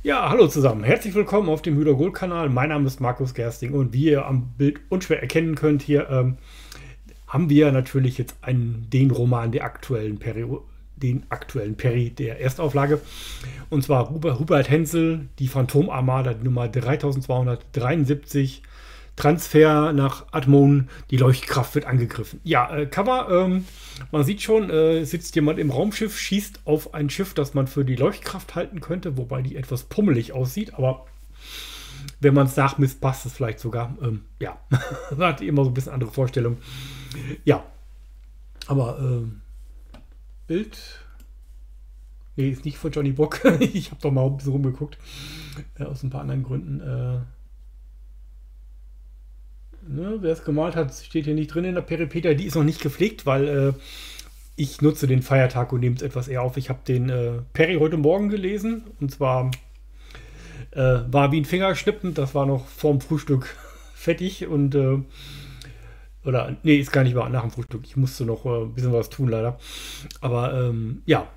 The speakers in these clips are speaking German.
Ja, hallo zusammen. Herzlich willkommen auf dem Hüder Gold Kanal. Mein Name ist Markus Gersting und wie ihr am Bild unschwer erkennen könnt, hier haben wir natürlich jetzt den Roman der aktuellen Peri der Erstauflage. Und zwar Hubert Hensel, die Phantomarmada, die Nummer 3273. Transfer nach Admon, die Leuchtkraft wird angegriffen. Ja, Cover, man sieht schon, sitzt jemand im Raumschiff, schießt auf ein Schiff, das man für die Leuchtkraft halten könnte, wobei die etwas pummelig aussieht, aber wenn man es nachmisst, passt es vielleicht sogar. Ja, man hat immer so ein bisschen andere Vorstellungen. Ja, aber Bild, nee, ist nicht von Johnny Bock. Ich habe doch mal ein bisschen rumgeguckt, aus ein paar anderen Gründen. Ne, wer es gemalt hat, steht hier nicht drin in der Peripedia. Die ist noch nicht gepflegt, weil ich nutze den Feiertag und nehme es etwas eher auf. Ich habe den Peri heute Morgen gelesen. Und zwar war wie ein Fingerschnippen. Das war noch vorm Frühstück fertig. Und oder nee, ist gar nicht wahr, nach dem Frühstück. Ich musste noch ein bisschen was tun, leider. Aber ja.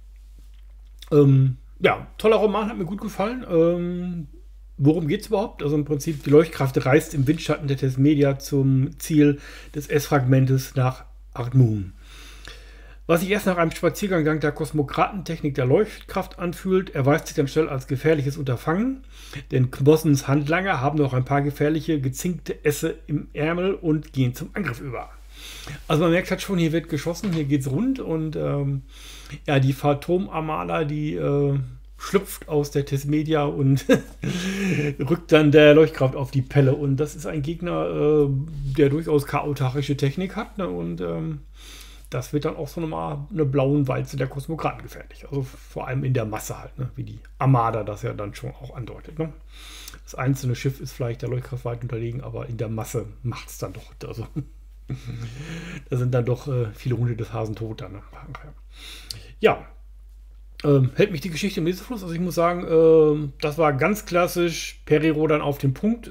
Ja, toller Roman, hat mir gut gefallen. Worum geht es überhaupt? Also im Prinzip, die Leuchtkraft reist im Windschatten der Tesmedia zum Ziel des S-Fragmentes nach Ardmoon. Was sich erst nach einem Spaziergang dank der Kosmokratentechnik der Leuchtkraft anfühlt, erweist sich dann schnell als gefährliches Unterfangen, denn Knossens Handlanger haben noch ein paar gefährliche, gezinkte Esse im Ärmel und gehen zum Angriff über. Also man merkt halt schon, hier wird geschossen, hier geht's rund und ja, die Phantomarmada, die schlüpft aus der Tesmedia und rückt dann der Leuchtkraft auf die Pelle. Und das ist ein Gegner, der durchaus chaotische Technik hat. Ne? Und das wird dann auch so eine blauen Walze der Kosmokraten gefährlich. Also vor allem in der Masse halt, ne? Wie die Armada das ja dann schon auch andeutet. Ne? Das einzelne Schiff ist vielleicht der Leuchtkraft weit unterlegen, aber in der Masse macht es dann doch. Also, da sind dann doch viele Hunde des Hasen tot. Dann, ne? Ja. Hält mich die Geschichte im Lesefluss. Also ich muss sagen, das war ganz klassisch Peri dann auf den Punkt.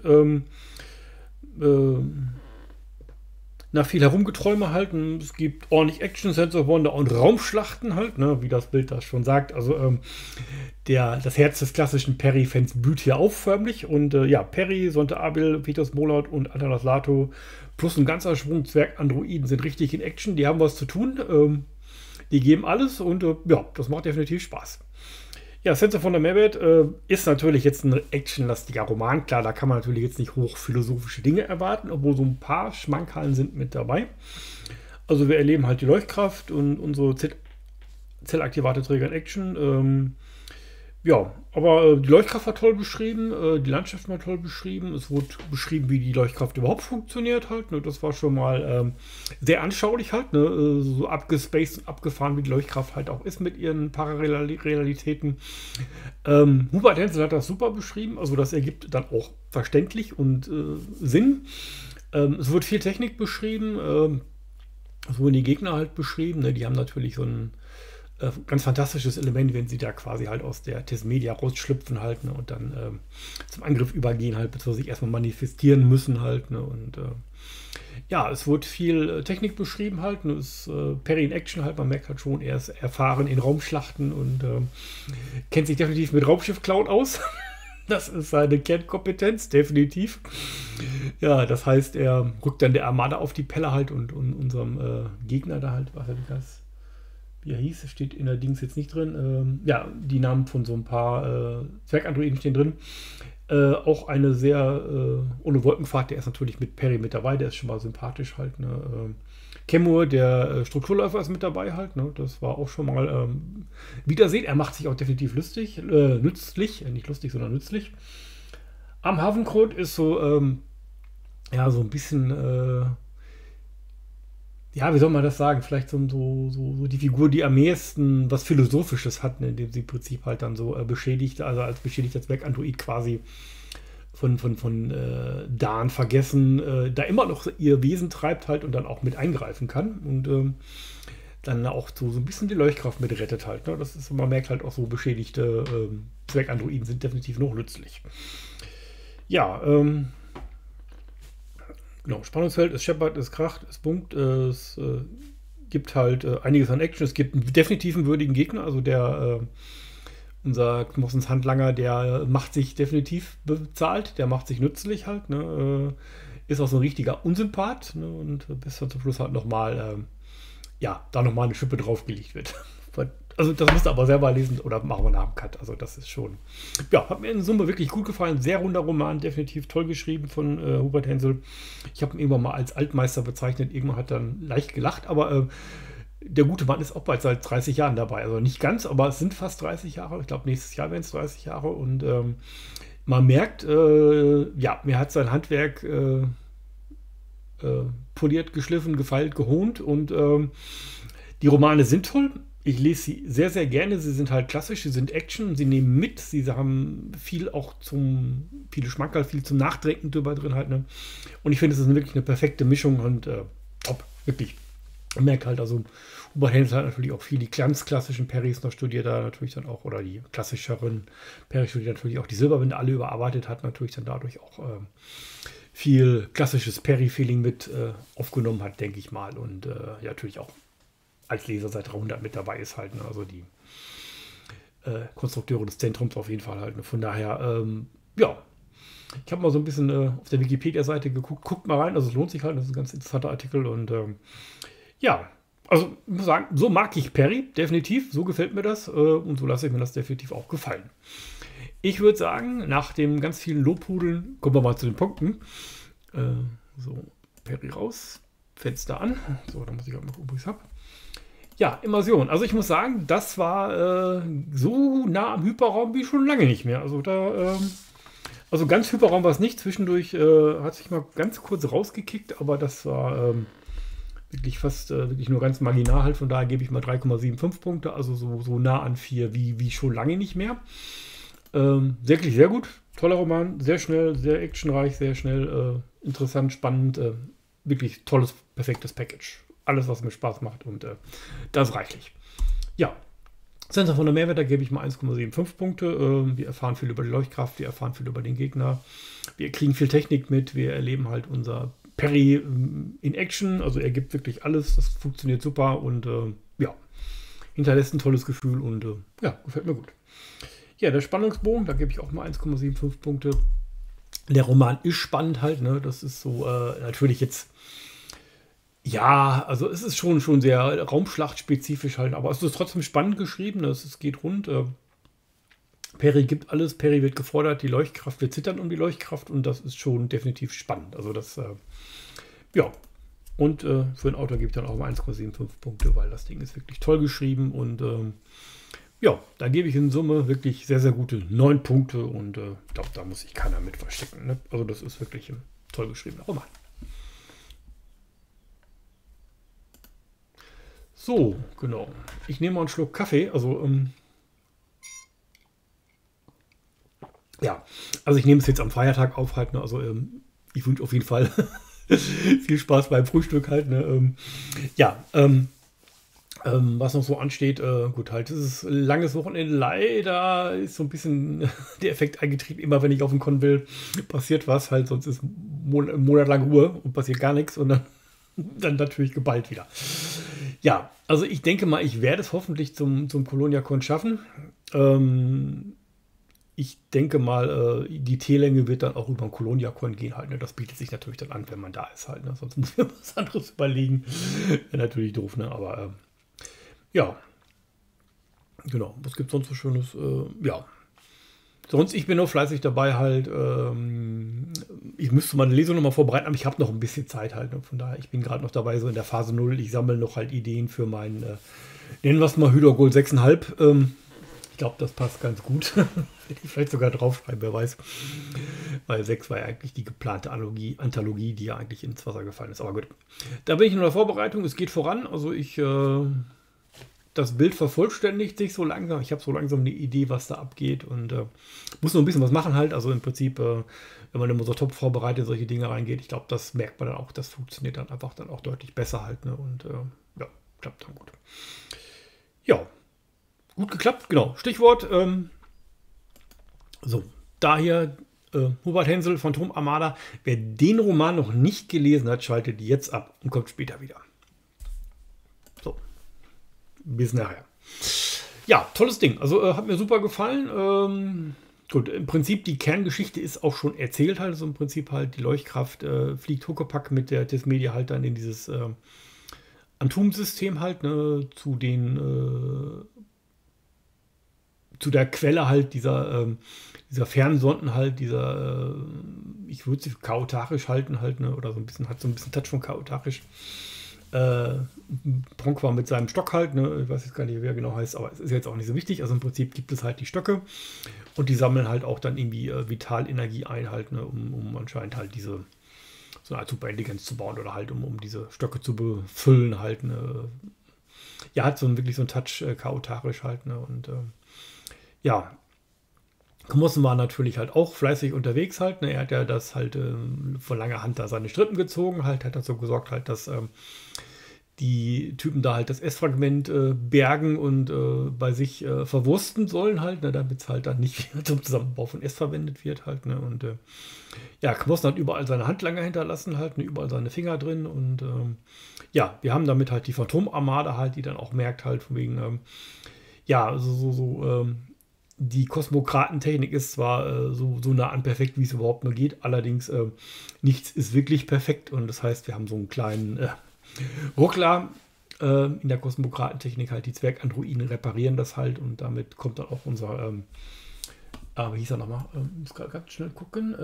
Nach viel Herumgeträume halt. Es gibt ordentlich Action, Sense of Wonder und Raumschlachten halt, ne, wie das Bild das schon sagt. Also das Herz des klassischen Peri-Fans blüht hier auf förmlich. Und ja, Peri, Sonte Abil, Peter Molot und Atanas Lato plus ein ganzer Schwung Zwerg-Androiden sind richtig in Action. Die haben was zu tun. Die geben alles und ja, das macht definitiv Spaß. Ja, Sense of Wonder Mehrwert ist natürlich jetzt ein actionlastiger Roman. Klar, da kann man natürlich jetzt nicht hochphilosophische Dinge erwarten, obwohl so ein paar Schmankerlen sind mit dabei. Also wir erleben halt die Leuchtkraft und unsere Zellaktivate Träger in Action. Ja, aber die Leuchtkraft war toll beschrieben, die Landschaft war toll beschrieben. Es wurde beschrieben, wie die Leuchtkraft überhaupt funktioniert halt. Ne? Das war schon mal sehr anschaulich halt. Ne? So abgespaced und abgefahren, wie die Leuchtkraft halt auch ist mit ihren Parallelitäten. Hubert Hensel hat das super beschrieben. Also das ergibt dann auch verständlich und Sinn. Es wird viel Technik beschrieben. Es wurden die Gegner halt beschrieben. Ne? Die haben natürlich so ein ganz fantastisches Element, wenn sie da quasi halt aus der Tesmedia rausschlüpfen halt, ne, und dann zum Angriff übergehen halt, beziehungsweise sich erstmal manifestieren müssen halt, ne, und ja, es wird viel Technik beschrieben halt, ne, Peri in Action halt, man merkt halt schon, er ist erfahren in Raumschlachten und kennt sich definitiv mit Raumschiff-Cloud aus. Das ist seine Kernkompetenz, definitiv. Ja, das heißt, er rückt dann der Armada auf die Pelle halt und unserem Gegner da halt, was er das wie er hieß, steht in der Dings jetzt nicht drin. Ja, die Namen von so ein paar Zwergandroiden stehen drin. Auch eine sehr ohne Wolkenfahrt, der ist natürlich mit Peri mit dabei, der ist schon mal sympathisch halt. Ne? Kemur, der Strukturläufer, ist mit dabei halt. Ne? Das war auch schon mal Wiedersehen. Er macht sich auch definitiv nützlich, nicht lustig, sondern nützlich. Am Havenkot ist so, ja, so ein bisschen ja, wie soll man das sagen? Vielleicht so die Figur, die am ehesten was Philosophisches hat, ne? Indem sie im Prinzip halt dann so beschädigt, also als beschädigter Zwergandroid quasi von Dan vergessen, da immer noch ihr Wesen treibt halt und dann auch mit eingreifen kann und dann auch so ein bisschen die Leuchtkraft mit rettet halt. Ne? Das ist, man merkt halt auch so beschädigte Zwergandroiden sind definitiv noch nützlich. Ja, genau, Spannungsfeld, es scheppert, es kracht, es bunkt, es gibt halt einiges an Action. Es gibt einen definitiven würdigen Gegner, also der unser Knossens Handlanger, der macht sich definitiv bezahlt, der macht sich nützlich halt, ne? Ist auch so ein richtiger Unsympath, ne? Und bis dann zum Schluss halt nochmal, ja, da nochmal eine Schippe draufgelegt wird. Also das müsst ihr aber selber lesen oder machen wir nach dem Cut. Also das ist schon, ja, hat mir in Summe wirklich gut gefallen. Sehr runder Roman, definitiv toll geschrieben von Hubert Hensel. Ich habe ihn irgendwann mal als Altmeister bezeichnet. Irgendwann hat er dann leicht gelacht, aber der gute Mann ist auch bald seit 30 Jahren dabei. Also nicht ganz, aber es sind fast 30 Jahre. Ich glaube, nächstes Jahr werden es 30 Jahre. Und man merkt, ja, mir hat sein Handwerk poliert, geschliffen, gefeilt, gehont. Und die Romane sind toll. Ich lese sie sehr, sehr gerne. Sie sind halt klassisch, sie sind Action, sie nehmen mit, sie haben viel auch viele Schmankerl, viel zum Nachdenken drüber drin halt. Ne? Und ich finde, es ist wirklich eine perfekte Mischung und top, wirklich. Man merkt halt, also Hubert Hensel hat natürlich auch viel die ganz klassischen Perrys noch studiert, da natürlich dann auch, oder die klassischeren Perry studiert natürlich auch die Silberwinde alle überarbeitet, hat natürlich dann dadurch auch viel klassisches Perry-Feeling mit aufgenommen hat, denke ich mal. Und ja, natürlich auch als Leser seit 300 mit dabei ist halt, ne? Also die Konstrukteure des Zentrums auf jeden Fall halt. Ne? Von daher, ja, ich habe mal so ein bisschen auf der Wikipedia-Seite geguckt, guckt mal rein, also es lohnt sich halt, das ist ein ganz interessanter Artikel und ja, also ich muss sagen, so mag ich Perry, definitiv, so gefällt mir das und so lasse ich mir das definitiv auch gefallen. Ich würde sagen, nach dem ganz vielen Lobhudeln kommen wir mal zu den Punkten. So, Perry raus, Fenster an, so, da muss ich auch mal gucken, wo ich es habe. Ja, Immersion. Also ich muss sagen, das war so nah am Hyperraum wie schon lange nicht mehr. Also da, also ganz Hyperraum war es nicht. Zwischendurch hat sich mal ganz kurz rausgekickt, aber das war wirklich fast wirklich nur ganz marginal halt. Von daher gebe ich mal 3,75 Punkte, also so nah an 4 wie schon lange nicht mehr. Wirklich sehr gut. Toller Roman, sehr schnell, sehr actionreich, sehr schnell, interessant, spannend. Wirklich tolles, perfektes Package. Alles, was mir Spaß macht und das ist reichlich. Ja, Sensor von der Mehrwert, gebe ich mal 1,75 Punkte. Wir erfahren viel über die Leuchtkraft, wir erfahren viel über den Gegner. Wir kriegen viel Technik mit, wir erleben halt unser Perry in Action. Also er gibt wirklich alles, das funktioniert super und ja, hinterlässt ein tolles Gefühl und ja, gefällt mir gut. Ja, der Spannungsbogen, da gebe ich auch mal 1,75 Punkte. Der Roman ist spannend halt, ne? Das ist so natürlich jetzt. Ja, also es ist schon sehr Raumschlachtspezifisch halt, aber es ist trotzdem spannend geschrieben, es geht rund. Perry gibt alles, Perry wird gefordert, die Leuchtkraft, wir zittern um die Leuchtkraft und das ist schon definitiv spannend. Also das, ja. Und für einen Autor gebe ich dann auch mal 1,75 Punkte, weil das Ding ist wirklich toll geschrieben und ja, da gebe ich in Summe wirklich sehr, sehr gute 9 Punkte und ich glaube, da muss sich keiner mit verstecken. Ne? Also das ist wirklich ein toll geschriebener Roman. So, genau. Ich nehme mal einen Schluck Kaffee. Also, ja, also ich nehme es jetzt am Feiertag auf halt. Ne? Also, ich wünsche auf jeden Fall viel Spaß beim Frühstück halt. Ne? Ja, was noch so ansteht, gut, halt, es ist ein langes Wochenende. Leider ist so ein bisschen der Effekt eingetrieben. Immer wenn ich auf den Con will, passiert was halt. Sonst ist ein Monat lang Ruhe und passiert gar nichts. Und dann natürlich geballt wieder. Ja, also ich denke mal, ich werde es hoffentlich zum Colonia-Con schaffen. Ich denke mal, die T-Länge wird dann auch über den Colonia-Con gehen halt. Ne? Das bietet sich natürlich dann an, wenn man da ist halt. Ne? Sonst muss ich was anderes überlegen. Wäre natürlich doof, ne? Aber ja, genau. Was gibt es sonst so Schönes? Ja. Sonst, ich bin noch fleißig dabei halt. Ich müsste meine Lesung nochmal vorbereiten, aber ich habe noch ein bisschen Zeit halt. Von daher, ich bin gerade noch dabei, so in der Phase 0. Ich sammle noch halt Ideen für meinen, nennen wir es mal Hydrogol 6,5. Ich glaube, das passt ganz gut. Werde ich vielleicht sogar draufschreiben, wer weiß. Weil 6 war ja eigentlich die geplante Anthologie, die ja eigentlich ins Wasser gefallen ist. Aber gut, da bin ich in der Vorbereitung. Es geht voran. Also das Bild vervollständigt sich so langsam. Ich habe so langsam eine Idee, was da abgeht und muss noch ein bisschen was machen halt. Also im Prinzip, wenn man immer so top vorbereitet in solche Dinge reingeht, ich glaube, das merkt man dann auch. Das funktioniert dann einfach dann auch deutlich besser halt. Ne? Und ja, klappt dann gut. Ja, gut geklappt, genau. Stichwort, so, daher Hubert Hensel, Phantom Armada. Wer den Roman noch nicht gelesen hat, schaltet jetzt ab und kommt später wieder. So, bis nachher. Ja, tolles Ding. Also hat mir super gefallen. Gut, im Prinzip die Kerngeschichte ist auch schon erzählt halt. Also im Prinzip halt die Leuchtkraft fliegt Huckepack mit der Tismedia halt dann in dieses Antum-System halt, ne, zu der Quelle halt dieser Fernsonden halt, ich würde sie für chaotisch halten halt, ne, oder so ein bisschen, hat so ein bisschen Touch von chaotisch. Äh, Bronk war mit seinem Stock halt, ne, ich weiß jetzt gar nicht, wer genau heißt, aber es ist jetzt auch nicht so wichtig. Also im Prinzip gibt es halt die Stöcke und die sammeln halt auch dann irgendwie Vitalenergie ein halt, ne, um anscheinend halt so eine Art Superintelligenz zu bauen oder halt um diese Stöcke zu befüllen halt, ne. Ja, hat wirklich so einen Touch chaotisch halt, ne, und ja, Knossen war natürlich halt auch fleißig unterwegs halt. Ne? Er hat ja das halt von langer Hand da seine Strippen gezogen, halt, hat dazu gesorgt halt, dass die Typen da halt das S-Fragment bergen und bei sich verwursten sollen halt, ne? Damit es halt dann nicht zum Zusammenbau von S verwendet wird halt. Ne? Und ja, Knossen hat überall seine Handlanger hinterlassen halt, ne? Überall seine Finger drin und ja, wir haben damit halt die Phantom-Armada halt, die dann auch merkt halt von wegen, ja, die Kosmokratentechnik ist zwar so nah an perfekt, wie es überhaupt nur geht, allerdings nichts ist wirklich perfekt und das heißt, wir haben so einen kleinen Ruckler in der Kosmokratentechnik halt, die Zwergandroiden reparieren das halt und damit kommt dann auch unser, wie hieß er nochmal, muss gerade ganz schnell gucken,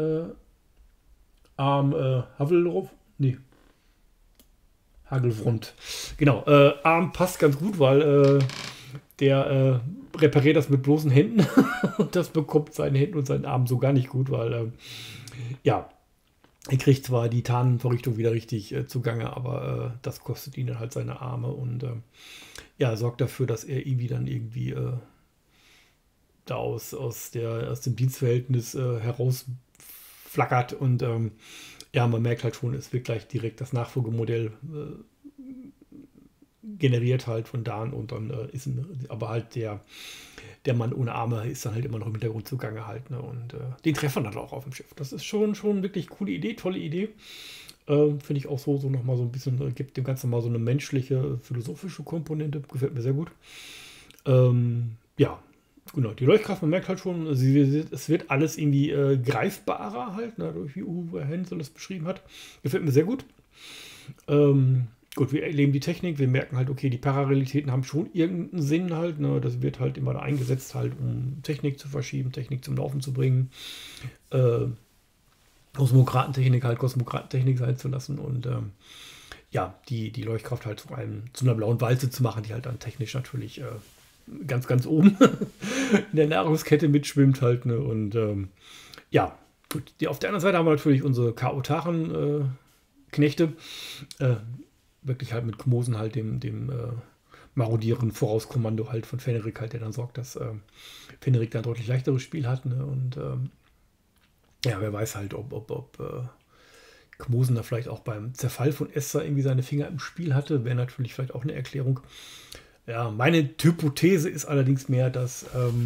Havelruf, nee, Hagelfront, genau, Arm passt ganz gut, weil der repariert das mit bloßen Händen und das bekommt seine Hände und seinen Arm so gar nicht gut, weil ja, er kriegt zwar die Tarnvorrichtung wieder richtig zugange, aber das kostet ihn dann halt seine Arme und ja, sorgt dafür, dass er irgendwie da aus dem Dienstverhältnis herausflackert und ja, man merkt halt schon, es wird gleich direkt das Nachfolgemodell generiert halt von da an und dann aber halt der Mann ohne Arme ist dann halt immer noch im Hintergrund zugange halt, ne? Und den treffen dann auch auf dem Schiff. Das ist schon wirklich coole Idee, tolle Idee. Finde ich auch so nochmal so ein bisschen, gibt dem Ganzen mal so eine menschliche, philosophische Komponente. Gefällt mir sehr gut. Ja, genau, die Leuchtkraft, man merkt halt schon, es wird alles irgendwie greifbarer halt, ne, durch wie Uwe Hensel das beschrieben hat. Gefällt mir sehr gut. Gut, wir erleben die Technik, wir merken halt, okay, die Parallelitäten haben schon irgendeinen Sinn halt, ne? Das wird halt immer da eingesetzt halt, um Technik zu verschieben, Technik zum Laufen zu bringen, Kosmokratentechnik sein zu lassen und ja, die Leuchtkraft halt zu einer blauen Walze zu machen, die halt dann technisch natürlich ganz, ganz oben in der Nahrungskette mitschwimmt halt, ne? Und ja, gut, auf der anderen Seite haben wir natürlich unsere Chaotaren Knechte, wirklich halt mit Kmosen halt dem marodieren Vorauskommando halt von Fenrik halt, der dann sorgt, dass Fenrik dann deutlich leichteres Spiel hat, ne? Und ja, wer weiß halt, ob Kmosen da vielleicht auch beim Zerfall von Esther irgendwie seine Finger im Spiel hatte, wäre natürlich vielleicht auch eine Erklärung. Ja, meine Hypothese ist allerdings mehr, dass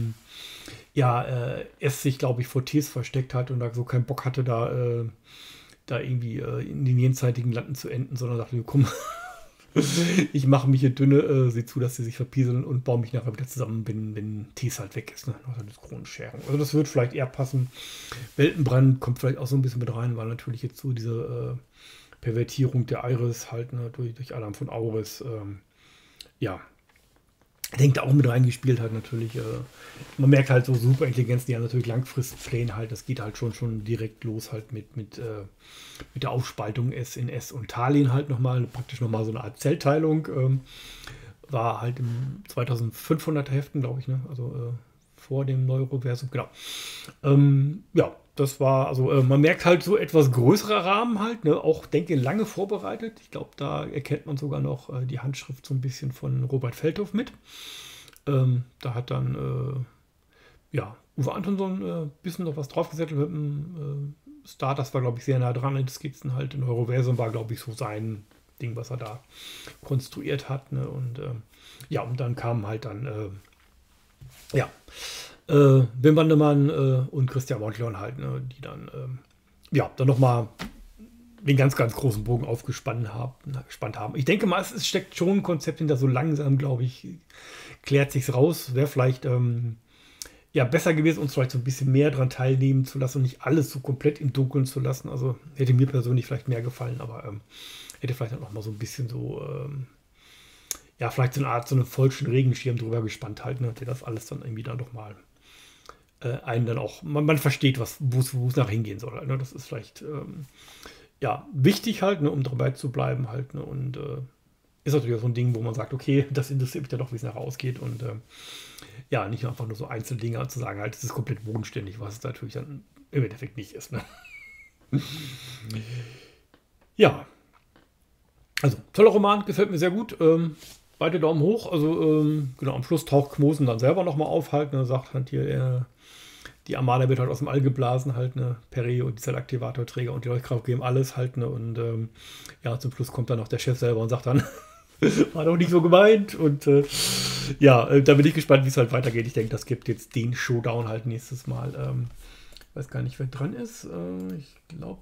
es sich, glaube ich, vor Tees versteckt hat und da so keinen Bock hatte, da irgendwie in den jenseitigen Landen zu enden, sondern dachte, komm, ich mache mich hier dünne, sehe zu, dass sie sich verpieseln und baue mich nachher wieder zusammen, wenn Tees halt weg ist. Ne? Also das Kronenscheren. Also das wird vielleicht eher passen. Weltenbrand kommt vielleicht auch so ein bisschen mit rein, weil natürlich jetzt so diese Pervertierung der Iris halt, ne, durch Adam von Auris, ja, denkt auch mit reingespielt hat natürlich. Man merkt halt so Superintelligenzen, die haben natürlich Langfristpläne halt. Das geht halt schon direkt los halt mit der Aufspaltung S in S und Talin halt praktisch nochmal so eine Art Zellteilung. War halt im 2500er Heften, glaube ich, ne? Also vor dem Neuroversum, genau. Ja, das war, also man merkt halt so etwas größerer Rahmen halt, ne? Auch, denke, lange vorbereitet. Ich glaube, da erkennt man sogar noch die Handschrift so ein bisschen von Robert Feldhoff mit. Da hat dann, ja, Uwe Antonsson ein bisschen noch was draufgesettelt mit dem Star. Das war, glaube ich, sehr nah dran. Die Skizzen halt in Neuroversum war, glaube ich, so sein Ding, was er da konstruiert hat. Ne? Und ja, und dann kamen halt dann, ja, Wim Wandemann und Christian Montleon halt, ne, die dann, ja, dann nochmal den ganz, ganz großen Bogen gespannt haben. Ich denke mal, es steckt schon ein Konzept hinter, so langsam, glaube ich, klärt sich's raus. Wäre vielleicht ja, besser gewesen, uns vielleicht so ein bisschen mehr daran teilnehmen zu lassen und nicht alles so komplett im Dunkeln zu lassen. Also hätte mir persönlich vielleicht mehr gefallen, aber hätte vielleicht auch noch mal so ein bisschen so, ja, vielleicht so eine Art, so einen falschen Regenschirm drüber gespannt halt, ne, der das alles dann irgendwie dann doch mal einen dann auch, man versteht, wo es nach hingehen soll. Halt, ne? Das ist vielleicht ja, wichtig halt, ne, um dabei zu bleiben halt. Ne? Und ist natürlich auch so ein Ding, wo man sagt, okay, das interessiert mich dann doch, wie es nachher ausgeht. Und ja, nicht einfach nur so Einzeldinge zu sagen, halt, es ist komplett bodenständig, was es natürlich dann im Endeffekt nicht ist. Ne? Ja, also toller Roman, gefällt mir sehr gut. Beide Daumen hoch. Also genau, am Schluss taucht Kmosen dann selber nochmal auf halt. Ne, sagt halt hier, die Armada wird halt aus dem All geblasen halt, ne, Peri und die Zellaktivatorträger und die Leuchtkraft geben alles halt, ne, und ja, zum Schluss kommt dann noch der Chef selber und sagt dann, war doch nicht so gemeint und ja, da bin ich gespannt, wie es halt weitergeht. Ich denke, das gibt jetzt den Showdown halt nächstes Mal. Weiß gar nicht, wer dran ist. Ich glaube,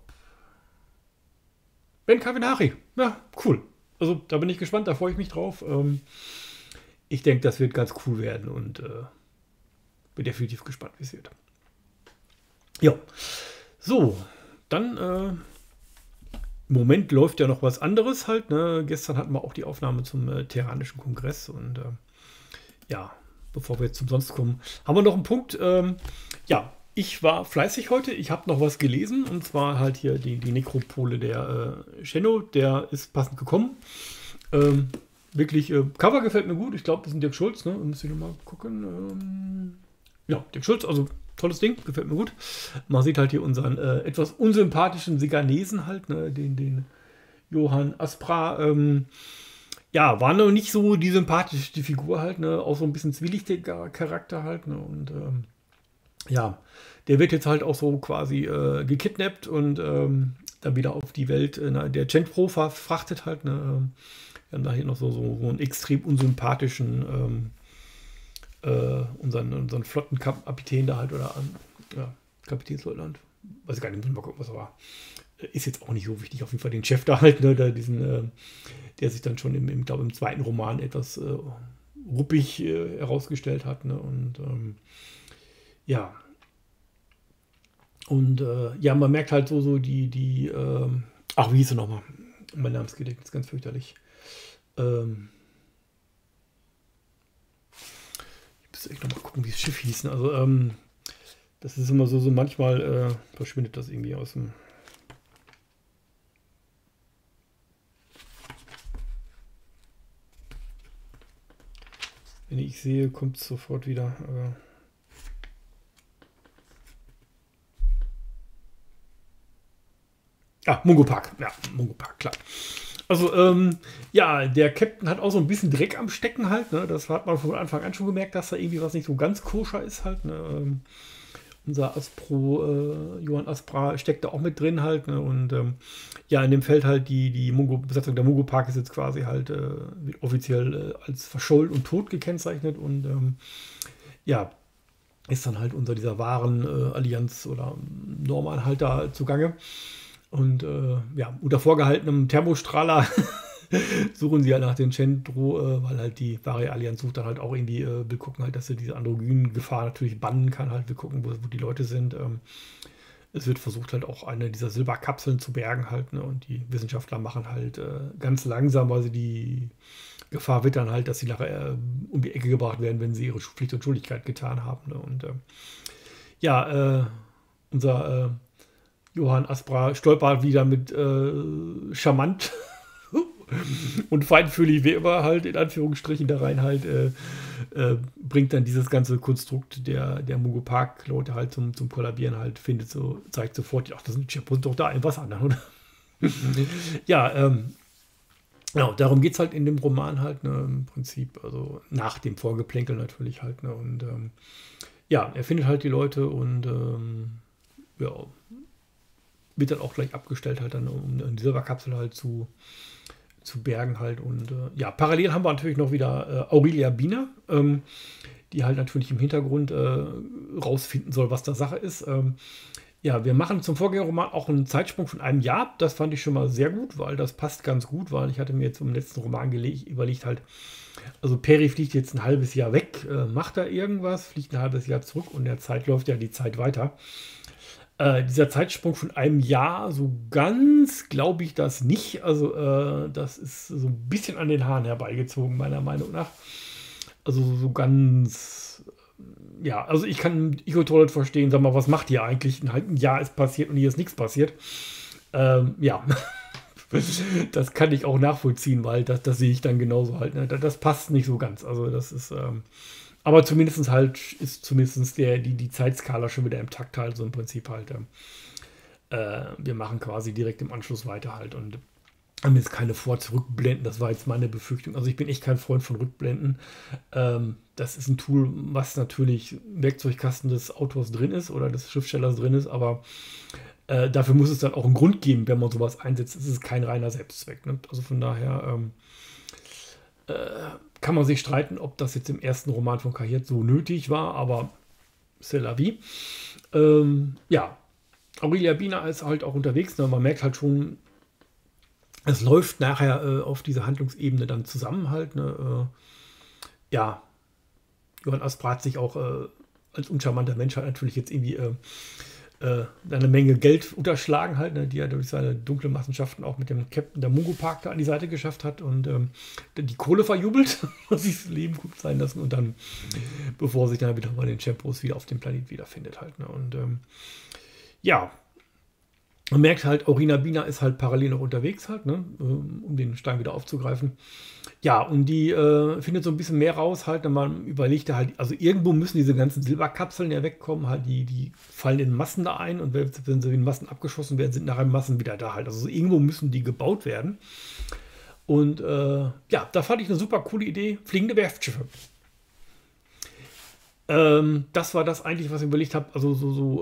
Ben Kavinari. Ja, cool. Also da bin ich gespannt, da freue ich mich drauf. Ich denke, das wird ganz cool werden und bin definitiv gespannt, wie es wird. Ja, so, dann im Moment läuft ja noch was anderes halt. Ne? Gestern hatten wir auch die Aufnahme zum Terranischen Kongress und ja, bevor wir jetzt zum Sonst kommen, haben wir noch einen Punkt. Ja, ich war fleißig heute. Ich habe noch was gelesen und zwar halt hier die Nekropole der Shenno. Der ist passend gekommen. Wirklich, Cover gefällt mir gut. Ich glaube, das ist Dirk Schulz. Ne? Müssen wir mal gucken. Ja, Dirk Schulz, also tolles Ding, gefällt mir gut. Man sieht halt hier unseren etwas unsympathischen Siganesen halt, ne? den Johann Aspra. Ja, war noch nicht so die sympathischste Figur halt, ne? Auch so ein bisschen zwielichtiger Charakter halt, ne? Und ja, der wird jetzt halt auch so quasi gekidnappt und dann wieder auf die Welt der Centro verfrachtet halt, ne? Wir haben da hier noch so einen extrem unsympathischen unseren Flottenkapitän da halt, oder ja, Kapitänsleutnant, weiß ich gar nicht, müssen wir mal gucken, was er war. Ist jetzt auch nicht so wichtig, auf jeden Fall den Chef da halt, ne, der sich dann schon im zweiten Roman etwas ruppig herausgestellt hat, ne, und ja. Und ja, man merkt halt so die ach, wie hieß er nochmal? Mein Namensgedächtnis ist ganz fürchterlich. Ich muss echt nochmal gucken, wie das Schiff hieß. Ne? Also, das ist immer so manchmal verschwindet das irgendwie aus dem. Wenn ich sehe, kommt es sofort wieder. Mungo Park. Ja, Mungo Park, klar. Also, ja, der Captain hat auch so ein bisschen Dreck am Stecken halt. Ne? Das hat man von Anfang an schon gemerkt, dass da irgendwie was nicht so ganz koscher ist halt. Ne? Unser Johann Aspra steckt da auch mit drin halt. Ne? Und ja, in dem Feld halt die Besatzung der Mungo Park ist jetzt quasi halt wird offiziell als verschollen und tot gekennzeichnet. Und ja, ist dann halt unter dieser wahren Allianz oder Norman halt da zugange. Und ja, unter vorgehaltenem Thermostrahler suchen sie halt nach den Centro, weil halt die wahre Allianz sucht dann halt auch irgendwie, will gucken halt, dass sie diese androgynen Gefahr natürlich bannen kann, halt will gucken, wo die Leute sind. Es wird versucht halt auch eine dieser Silberkapseln zu bergen halt, ne? Und die Wissenschaftler machen halt ganz langsam, weil sie die Gefahr wird dann halt, dass sie nachher um die Ecke gebracht werden, wenn sie ihre Pflicht und Schuldigkeit getan haben. Ne? Und ja, unser Johann Aspra stolpert wieder mit charmant und feinfühlig wie immer halt in Anführungsstrichen da rein halt bringt dann dieses ganze Konstrukt der Mungo Park Leute halt zum Kollabieren halt, zeigt sofort, ach, das sind Chipos doch da ein was anderes, oder? Ja, genau, darum geht es halt in dem Roman halt, ne, im Prinzip, also nach dem Vorgeplänkel natürlich halt, ne, und ja, er findet halt die Leute und ja, wird dann auch gleich abgestellt halt dann, um die Silberkapsel halt zu bergen halt. Und ja, parallel haben wir natürlich noch wieder Aurelia Biener, die halt natürlich im Hintergrund rausfinden soll, was da Sache ist. Ja, wir machen zum Vorgängerroman auch einen Zeitsprung von einem Jahr. Das fand ich schon mal sehr gut, weil das passt ganz gut, weil ich hatte mir jetzt im letzten Roman überlegt halt, also Peri fliegt jetzt ein halbes Jahr weg, macht da irgendwas, fliegt ein halbes Jahr zurück und in der Zeit läuft ja die Zeit weiter. Dieser Zeitsprung von einem Jahr, so ganz glaube ich das nicht. Also das ist so ein bisschen an den Haaren herbeigezogen, meiner Meinung nach. Also so ganz, ja, also ich kann Eco-Toilet verstehen, sag mal, was macht ihr eigentlich? Ein Jahr ist passiert und hier ist nichts passiert. Ja, das kann ich auch nachvollziehen, weil das sehe ich dann genauso halt. Ne? Das passt nicht so ganz. Also das ist, aber zumindest halt ist zumindest die Zeitskala schon wieder im Takt halt, so im Prinzip halt. Wir machen quasi direkt im Anschluss weiter halt und haben jetzt keine Vor-Zurückblenden. Das war jetzt meine Befürchtung. Also ich bin echt kein Freund von Rückblenden. Das ist ein Tool, was natürlich im Werkzeugkasten des Autors drin ist oder des Schriftstellers drin ist, aber dafür muss es dann auch einen Grund geben, wenn man sowas einsetzt. Es ist kein reiner Selbstzweck. Ne? Also von daher kann man sich streiten, ob das jetzt im ersten Roman von Kahiert so nötig war, aber c'est la vie. Ja, Aurelia Biener ist halt auch unterwegs. Ne? Man merkt halt schon, es läuft nachher auf dieser Handlungsebene dann zusammen halt. Ne? Ja, Johann Aspra hat sich auch als uncharmanter Mensch halt natürlich jetzt irgendwie eine Menge Geld unterschlagen halt, ne, die er durch seine dunklen Machenschaften auch mit dem Captain der Mungo Park da an die Seite geschafft hat und die Kohle verjubelt, muss sich das Leben gut sein lassen und dann, bevor sich dann wieder mal den Champos wieder auf dem Planet wiederfindet halt. Ne, und ja, man merkt halt, Aurina Biener ist halt parallel noch unterwegs halt, ne, um den Stein wieder aufzugreifen. Ja, und die findet so ein bisschen mehr raus halt, und man überlegt da halt, also irgendwo müssen diese ganzen Silberkapseln ja wegkommen, halt, die fallen in Massen da ein und wenn sie in Massen abgeschossen werden, sind nachher Massen wieder da halt. Also so irgendwo müssen die gebaut werden. Und ja, da fand ich eine super coole Idee, fliegende Werftschiffe. Das war das eigentlich, was ich überlegt habe, also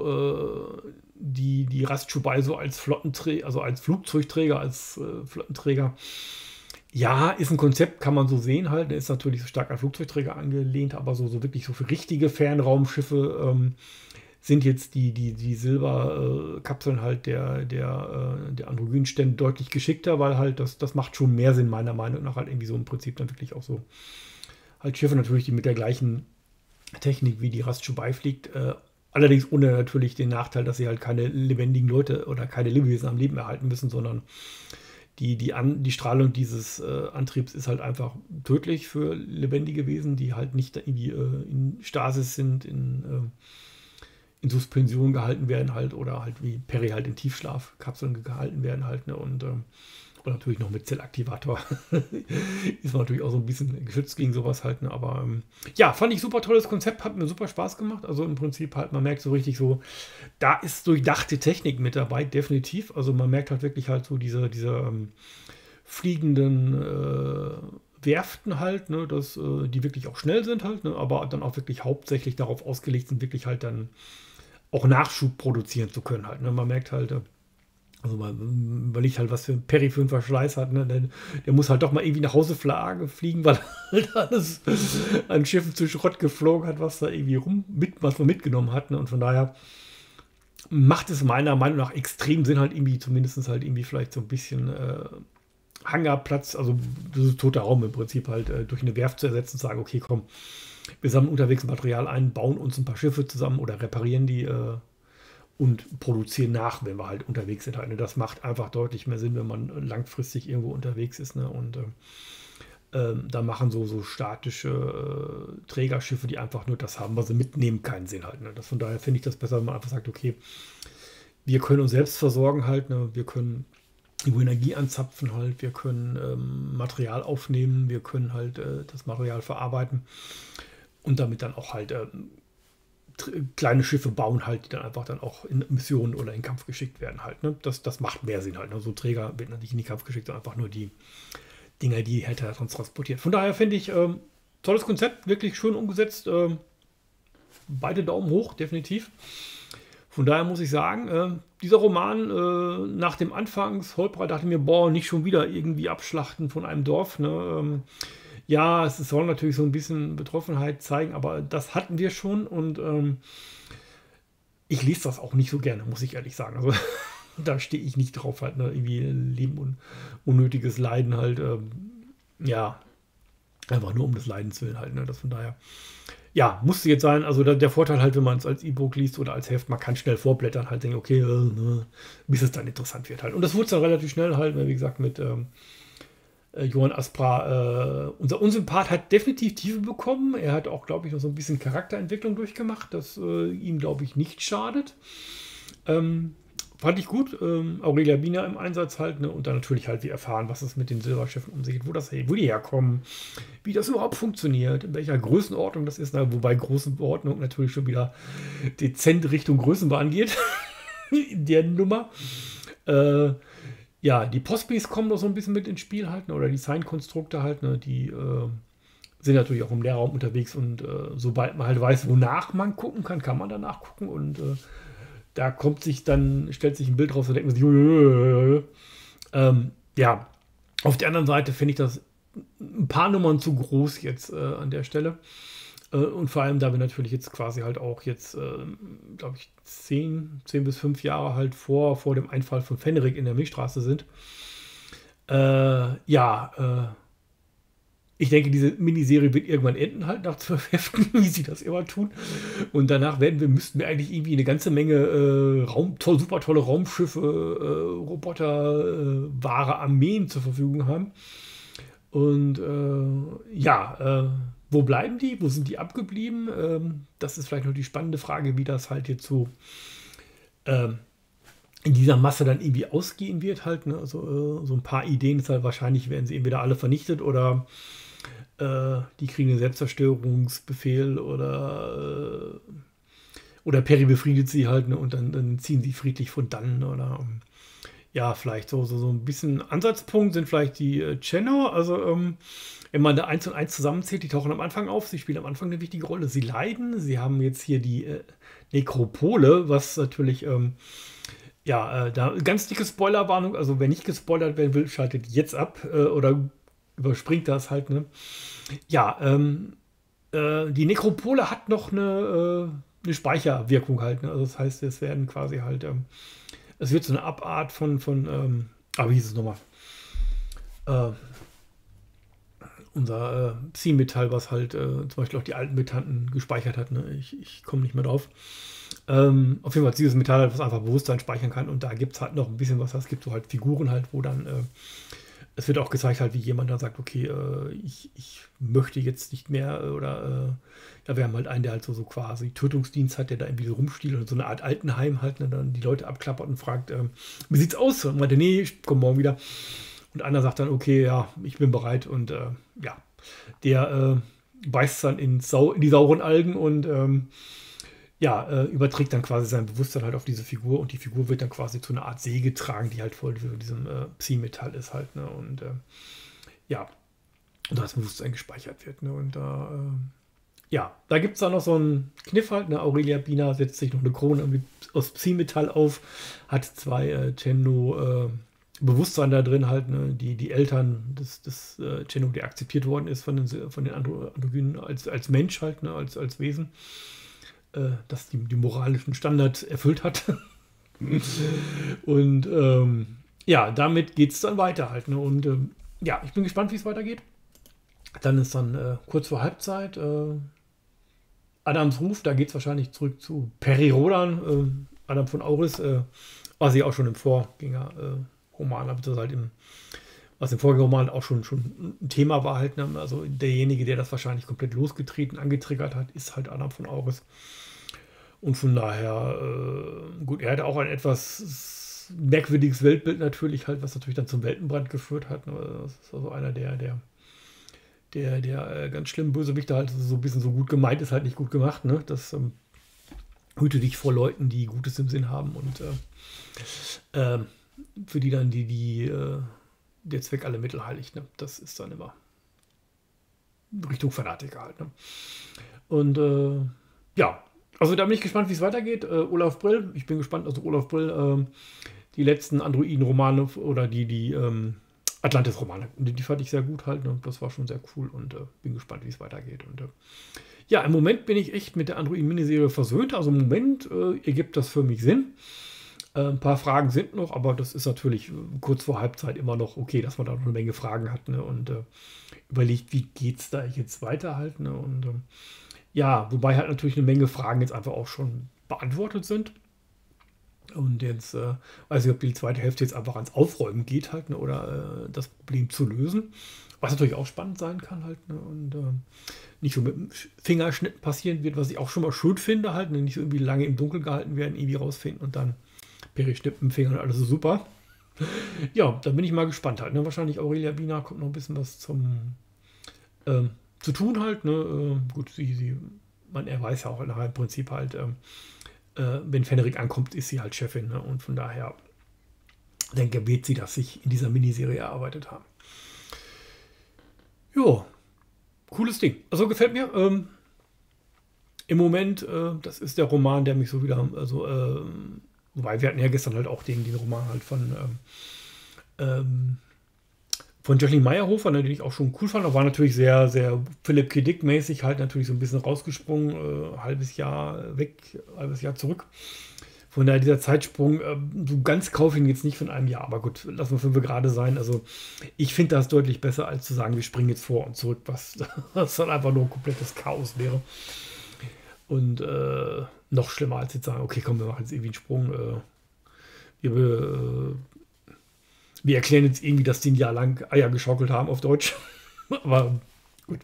die Rastschubei so als Flottenträger, also als Flugzeugträger, als Flottenträger. Ja, ist ein Konzept, kann man so sehen halt. Der ist natürlich so stark an Flugzeugträger angelehnt, aber so wirklich so für richtige Fernraumschiffe sind jetzt die Silberkapseln halt der Androgynstände deutlich geschickter, weil halt das macht schon mehr Sinn, meiner Meinung nach, halt irgendwie so im Prinzip dann wirklich auch so halt Schiffe natürlich, die mit der gleichen Technik wie die Rastschubei fliegt. Allerdings ohne natürlich den Nachteil, dass sie halt keine lebendigen Leute oder keine Lebewesen am Leben erhalten müssen, sondern die Strahlung dieses Antriebs ist halt einfach tödlich für lebendige Wesen, die halt nicht irgendwie in Stasis sind, in Suspension gehalten werden halt oder halt wie Peri halt in Tiefschlafkapseln gehalten werden halt. Ne? Und natürlich noch mit Zellaktivator ist man natürlich auch so ein bisschen geschützt gegen sowas halt. Ne? Aber ja, fand ich super tolles Konzept, hat mir super Spaß gemacht. Also im Prinzip halt, man merkt so richtig so, da ist durchdachte Technik mit dabei, definitiv. Also man merkt halt wirklich halt so diese fliegenden Werften halt, ne, die wirklich auch schnell sind halt, ne, aber dann auch wirklich hauptsächlich darauf ausgelegt sind, wirklich halt dann auch Nachschub produzieren zu können halt. Ne. Man merkt halt, also man überlegt halt, was für ein Peri für einen Verschleiß hat. Ne? Der muss halt doch mal irgendwie nach Hause fliegen, weil halt alles an Schiffen zu Schrott geflogen hat, was da irgendwie was man mitgenommen hat. Ne? Und von daher macht es meiner Meinung nach extrem Sinn, halt irgendwie, zumindest halt irgendwie vielleicht so ein bisschen Hangarplatz, also das ist toter Raum im Prinzip halt durch eine Werft zu ersetzen und sagen, okay, komm, wir sammeln unterwegs Material ein, bauen uns ein paar Schiffe zusammen oder reparieren die und produzieren nach, wenn wir halt unterwegs sind. Halt, ne? Das macht einfach deutlich mehr Sinn, wenn man langfristig irgendwo unterwegs ist. Ne? Und da machen so statische Trägerschiffe, die einfach nur das haben, was sie mitnehmen, keinen Sinn halt. Ne? Von daher finde ich das besser, wenn man einfach sagt, okay, wir können uns selbst versorgen halt, ne? Wir können Energie anzapfen halt, wir können Material aufnehmen, wir können halt das Material verarbeiten und damit dann auch halt kleine Schiffe bauen halt, die dann einfach dann auch in Missionen oder in Kampf geschickt werden halt. Ne? Das macht mehr Sinn halt. Ne? So Träger werden dann nicht in die Kampf geschickt, sondern einfach nur die Dinger, die hätte er sonst transportiert. Von daher finde ich, tolles Konzept, wirklich schön umgesetzt. Beide Daumen hoch, definitiv. Von daher muss ich sagen, dieser Roman nach dem Anfangsholperer dachte ich mir, boah, nicht schon wieder irgendwie Abschlachten von einem Dorf. Ne? Ja, es soll natürlich so ein bisschen Betroffenheit zeigen, aber das hatten wir schon und ich lese das auch nicht so gerne, muss ich ehrlich sagen. Also da stehe ich nicht drauf, halt, ne? Irgendwie Leben und unnötiges Leiden halt, ja, einfach nur um des Leidens willen halt, ne? Das von daher, ja, musste jetzt sein. Also der Vorteil halt, wenn man es als E-Book liest oder als Heft, man kann schnell vorblättern, halt denken, okay, ne, bis es dann interessant wird halt. Und das wurde dann relativ schnell halt, ne, wie gesagt, mit Johann Aspra, unser Unsympath hat definitiv Tiefe bekommen. Er hat auch, glaube ich, noch so ein bisschen Charakterentwicklung durchgemacht, das ihm, glaube ich, nicht schadet. Fand ich gut. Aurelia Biener im Einsatz halt, ne? Und dann natürlich halt wir erfahren, was es mit den Silberschiffen um sich geht, wo die herkommen, wie das überhaupt funktioniert, in welcher Größenordnung das ist, ne? Wobei Größenordnung natürlich schon wieder dezent Richtung Größenbahn geht. In der Nummer. Ja, die Postbis kommen noch so ein bisschen mit ins Spiel halt, ne? Oder die Sign-Konstrukte halt, ne? Die sind natürlich auch im Leerraum unterwegs und sobald man halt weiß, wonach man gucken kann, kann man danach gucken und da stellt sich ein Bild raus und denkt man sich, ja, auf der anderen Seite finde ich das ein paar Nummern zu groß jetzt an der Stelle. Und vor allem, da wir natürlich jetzt quasi halt auch jetzt, glaube ich, 10 bis 5 Jahre halt vor dem Einfall von Fenrik in der Milchstraße sind. Ich denke, diese Miniserie wird irgendwann enden halt nach 12 Heften, wie sie das immer tun. Und danach müssten wir eigentlich irgendwie eine ganze Menge super tolle Raumschiffe, Roboter, wahre Armeen zur Verfügung haben. Und wo bleiben die? Wo sind die abgeblieben? Das ist vielleicht noch die spannende Frage, wie das halt jetzt so in dieser Masse dann irgendwie ausgehen wird halt. Ne? Also so ein paar Ideen ist halt wahrscheinlich, werden sie entweder alle vernichtet oder die kriegen einen Selbstzerstörungsbefehl oder Perry befriedet sie halt, ne? Und dann ziehen sie friedlich von dannen oder ja, vielleicht so ein bisschen Ansatzpunkt sind vielleicht die Chenor. Also wenn man da 1 und 1 zusammenzählt, die tauchen am Anfang auf, sie spielen am Anfang eine wichtige Rolle, sie leiden, sie haben jetzt hier die Nekropole, was natürlich da ganz dicke Spoilerwarnung, also wer nicht gespoilert werden will, schaltet jetzt ab oder überspringt das halt, ne? Ja, die Nekropole hat noch eine Speicherwirkung halt, ne? Also das heißt, es werden quasi halt, es wird so eine Abart von wie hieß es nochmal? Unser Psi-Metall, was halt zum Beispiel auch die alten Mutanten gespeichert hat, ne? Ich komme nicht mehr drauf. Auf jeden Fall dieses Metall, was einfach Bewusstsein speichern kann und da gibt es halt noch ein bisschen was, es gibt so halt Figuren halt, wo dann es wird auch gezeigt halt, wie jemand dann sagt, okay, ich möchte jetzt nicht mehr oder wir haben halt einen, der halt so quasi Tötungsdienst hat, der da irgendwie so rumstiehlt und so eine Art Altenheim halt, ne, dann die Leute abklappert und fragt, wie sieht's aus? Und meinte, nee, ich komme morgen wieder. Und einer sagt dann, okay, ja, ich bin bereit und der beißt dann in die sauren Algen und überträgt dann quasi sein Bewusstsein halt auf diese Figur und die Figur wird dann quasi zu einer Art See getragen, die halt voll von diesem Psi-Metall ist halt, ne? Und und da das Bewusstsein gespeichert wird, ne? Und da gibt es dann noch so einen Kniff halt, ne? Aurelia Biener setzt sich noch eine Krone aus Psi-Metall auf, hat 2 Chenno Bewusstsein da drin halt, ne? Die Eltern des Chenno, der akzeptiert worden ist von den Androgynen als Mensch halt, ne? Als Wesen. Das die moralischen Standards erfüllt hat. Und damit geht es dann weiter halt. Ne? Und ich bin gespannt, wie es weitergeht. Dann ist dann kurz vor Halbzeit Adams Ruf, da geht es wahrscheinlich zurück zu Peri Rodan, Adam von Auris, was ja auch schon im Vorgängerroman, was im Vorgängerroman auch schon ein Thema war halt, ne? Also derjenige, der das wahrscheinlich komplett losgetreten, angetriggert hat, ist halt Adam von Auris. Und von daher, gut, er hatte auch ein etwas merkwürdiges Weltbild natürlich halt, was natürlich dann zum Weltenbrand geführt hat. Ne? Das ist also einer der ganz schlimmen Bösewichte halt, so ein bisschen so gut gemeint ist, halt nicht gut gemacht. Ne? Das hüte dich vor Leuten, die Gutes im Sinn haben und für die dann der Zweck alle Mittel heiligt. Ne? Das ist dann immer Richtung Fanatiker halt. Ne? Und also da bin ich gespannt, wie es weitergeht. Olaf Brill, ich bin gespannt, also Olaf Brill, die letzten Androiden-Romane oder die Atlantis-Romane, die fand ich sehr gut halt. Ne? Das war schon sehr cool und bin gespannt, wie es weitergeht. Und Ja, im Moment bin ich echt mit der Android-Miniserie versöhnt. Also im Moment ergibt das für mich Sinn. Ein paar Fragen sind noch, aber das ist natürlich kurz vor Halbzeit immer noch okay, dass man da noch eine Menge Fragen hat, ne? Und überlegt, wie geht es da jetzt weiter halt. Ne? Und ja, wobei halt natürlich eine Menge Fragen jetzt einfach auch schon beantwortet sind. Und jetzt weiß ich, ob die zweite Hälfte jetzt einfach ans Aufräumen geht halt, ne? Oder das Problem zu lösen. Was natürlich auch spannend sein kann halt. Ne? Und nicht so mit dem Fingerschnitt passieren wird, was ich auch schon mal schön finde halt. Ne? Nicht so irgendwie lange im Dunkeln gehalten werden, irgendwie rausfinden und dann Peri-Schnipp im Finger und alles ist super. Ja, da bin ich mal gespannt halt. Ne? Wahrscheinlich Aurelia Bina kommt noch ein bisschen was zu tun halt. Ne? Gut, er weiß ja auch im Prinzip halt, wenn Fenrik ankommt, ist sie halt Chefin. Ne? Und von daher denke, wird sie das sich in dieser Miniserie erarbeitet haben. Jo, cooles Ding. Also gefällt mir. Im Moment, das ist der Roman, der mich so wieder, also, wobei wir hatten ja gestern halt auch den Roman halt von Jacqueline Meyerhofer, ne, den ich auch schon cool fand. Da war natürlich sehr, sehr Philipp K. Dick-mäßig halt natürlich so ein bisschen rausgesprungen, halbes Jahr weg, halbes Jahr zurück. Von daher dieser Zeitsprung, so ganz kaufe ich ihn jetzt nicht von einem Jahr, aber gut, lassen wir 5 gerade sein. Also ich finde das deutlich besser, als zu sagen, wir springen jetzt vor und zurück, was dann einfach nur ein komplettes Chaos wäre. Und noch schlimmer als jetzt sagen, okay, komm, wir machen jetzt irgendwie einen Sprung. Wir erklären jetzt irgendwie, dass die ein Jahr lang Eier geschaukelt haben auf Deutsch. Aber gut.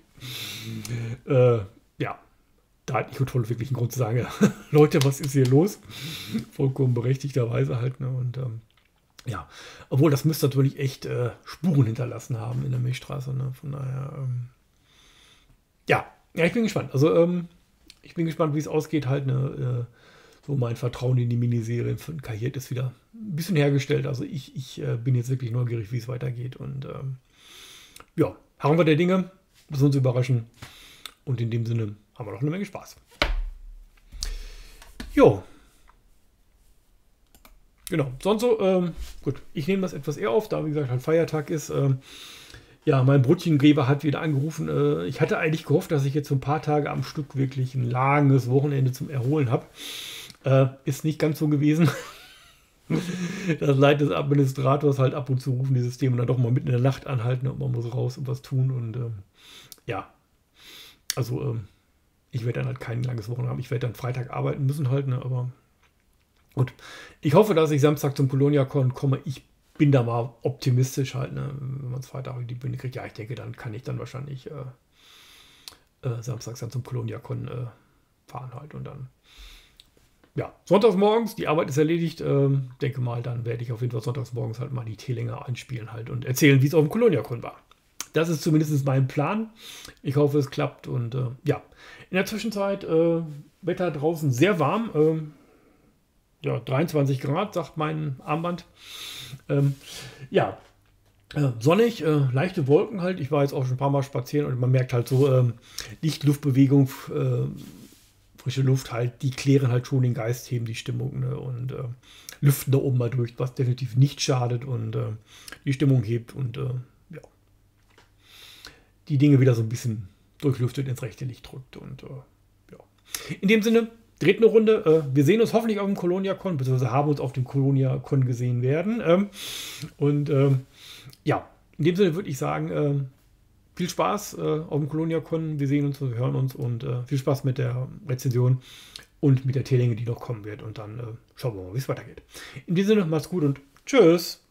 Ja, da hat Nicole wirklich einen Grund zu sagen, ja, Leute, was ist hier los? Vollkommen berechtigterweise halt. Ne? Und ja, obwohl das müsste natürlich echt Spuren hinterlassen haben in der Milchstraße. Ne? Von daher, ja, ich bin gespannt. Also, ich bin gespannt, wie es ausgeht halt. Ne? So mein Vertrauen in die Miniserie von Kahiert ist wieder ein bisschen hergestellt. Also ich bin jetzt wirklich neugierig, wie es weitergeht. Und ja, harren wir der Dinge, das uns überraschen. Und in dem Sinne haben wir noch eine Menge Spaß. Jo. Genau, sonst so, gut, ich nehme das etwas eher auf, da wie gesagt halt Feiertag ist. Ja, mein Brötchengräber hat wieder angerufen. Ich hatte eigentlich gehofft, dass ich jetzt so ein paar Tage am Stück wirklich ein langes Wochenende zum Erholen habe. Ist nicht ganz so gewesen. Das Leid des Administrators halt ab und zu rufen die Systeme dann doch mal mitten in der Nacht anhalten und man muss raus und was tun. Und ja, also ich werde dann halt kein langes Wochenende haben. Ich werde dann Freitag arbeiten müssen halt, ne, aber gut. Ich hoffe, dass ich Samstag zum Colonia-Con komme. Ich bin da mal optimistisch halt, ne, wenn man es Freitag in die Bühne kriegt. Ja, ich denke, dann kann ich dann wahrscheinlich samstags dann zum Colonia-Con fahren halt und dann ja, sonntags morgens, die Arbeit ist erledigt. Denke mal, dann werde ich auf jeden Fall sonntags morgens halt mal die T-Länge einspielen halt und erzählen, wie es auf dem Colonia-Con war. Das ist zumindest mein Plan. Ich hoffe, es klappt. Und ja, in der Zwischenzeit Wetter draußen sehr warm. Ja, 23 Grad, sagt mein Armband. Ja, sonnig, leichte Wolken halt. Ich war jetzt auch schon ein paar Mal spazieren und man merkt halt so Licht-Luftbewegung, frische Luft halt, die klären halt schon den Geist, heben die Stimmung, ne? Und lüften da oben mal durch, was definitiv nicht schadet und die Stimmung hebt und ja, die Dinge wieder so ein bisschen durchlüftet ins rechte Licht drückt. Und ja. In dem Sinne, dreht eine Runde. Wir sehen uns hoffentlich auf dem Colonia-Con, beziehungsweise haben uns auf dem Colonia-Con gesehen werden. Und ja, in dem Sinne würde ich sagen, viel Spaß auf dem Colonia-Con. Wir sehen uns, wir hören uns und viel Spaß mit der Rezension und mit der T-Länge, die noch kommen wird. Und dann schauen wir mal, wie es weitergeht. In diesem Sinne, macht's gut und tschüss.